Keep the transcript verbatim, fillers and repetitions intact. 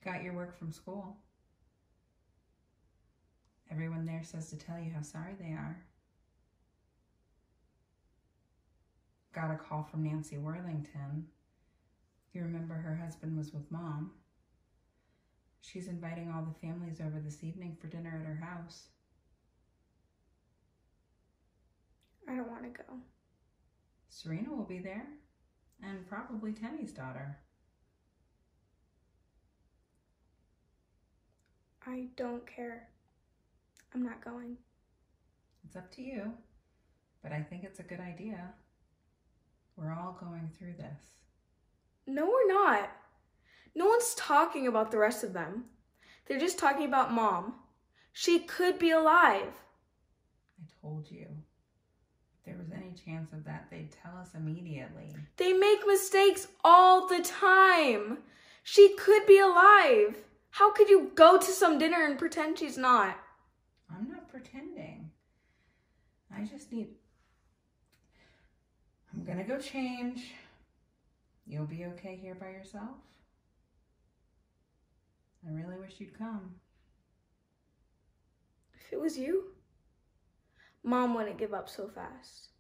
Got your work from school. Everyone there says to tell you how sorry they are. Got a call from Nancy Worthington. You remember her husband was with Mom. She's inviting all the families over this evening for dinner at her house. I don't want to go. Serena will be there, and probably Tenny's daughter. I don't care. I'm not going. It's up to you, but I think it's a good idea. We're all going through this. No, we're not. No one's talking about the rest of them. They're just talking about Mom. She could be alive. I told you. If there was any chance of that, they'd tell us immediately. They make mistakes all the time. She could be alive. How could you go to some dinner and pretend she's not? I'm not pretending. I just need... I'm gonna go change. You'll be okay here by yourself? I really wish you'd come. If it was you, Mom wouldn't give up so fast.